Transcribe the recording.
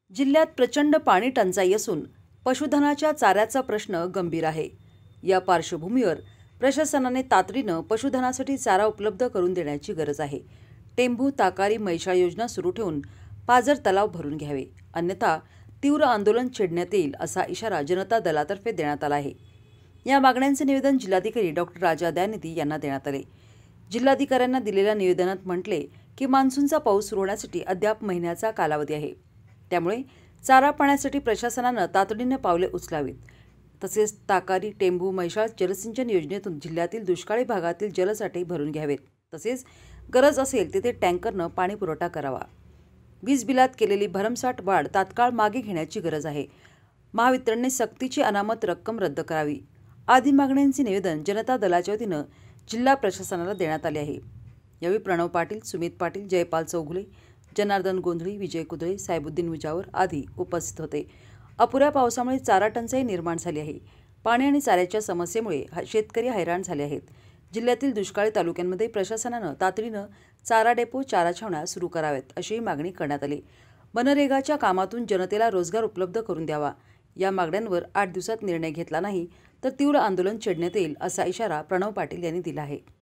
जिल्ह्यात प्रचंड पाणी टंचाई असून पशुधनाच्या चाऱ्याचा प्रश्न गंभीर आहे। या पार्श्वभूमीवर प्रशासनाने तातडीनं पशुधनासाठी चारा उपलब्ध करून देण्याची गरज आहे। टेंभू ताकारी मैशाळ योजना सुरू ठेवून पाझर तलाव भरून घ्यावे, अन्यथा तीव्र आंदोलन छेडण्यात येईल असा इशारा जनता दलातर्फे देण्यात आला आहे। या मागण्यांचे निवेदन जिल्हाधिकारी डॉक्टर राजा दयानिधी यांना देण्यात आले। जिल्हाधिकाऱ्यांना दिलेल्या निवेदनात म्हटले की मान्सूनचा पाऊस सुरू होण्यासाठी अद्याप महिन्याचा कालावधी आहे, त्यामुळे चारा पाण्यासाठी प्रशासनानं तातडीने पावले उचलावीत। तसेच ताकारी टेंभू मैशाळ जलसिंचन योजनेतून जिल्ह्यातील दुष्काळी भागातील जलसाठे भरून घ्यावेत। तसेच गरज असेल तेथे टँकरनं पाणी पुरवठा करावा। वीज बिलात केलेली भरमसाठ वाढ तात्काळ मागे घेण्याची गरज आहे। महावितरणने सक्तीची अनामत रक्कम रद्द करावी आदी मागण्यांचे निवेदन जनता दलाच्या वतीनं जिल्हा प्रशासनाला देण्यात आले आहे। यावेळी प्रणव पाटील, सुमित पाटील, जयपाल चौगुले, जनार्दन गोंधळी, विजय कुदळे, साहेबुद्दीन मुजावर आदी उपस्थित होते। अपुऱ्या पावसामुळे चारा टंचाई निर्माण झाली आहे। पाणी आणि चाऱ्याच्या समस्येमुळे शेतकरी हैराण झाले आहेत। जिल्ह्यातील दुष्काळी तालुक्यांमध्ये प्रशासनानं तातडीनं चारा डेपो, चारा छावण्या सुरू कराव्यात अशी मागणी करण्यात आली। मनरेगाच्या कामातून जनतेला रोजगार उपलब्ध करून द्यावा। या मागण्यांवर 8 दिवसात निर्णय घेतला नाही तर तीव्र आंदोलन छेडण्यात येईल असा इशारा प्रणव पाटील यांनी दिला आहे।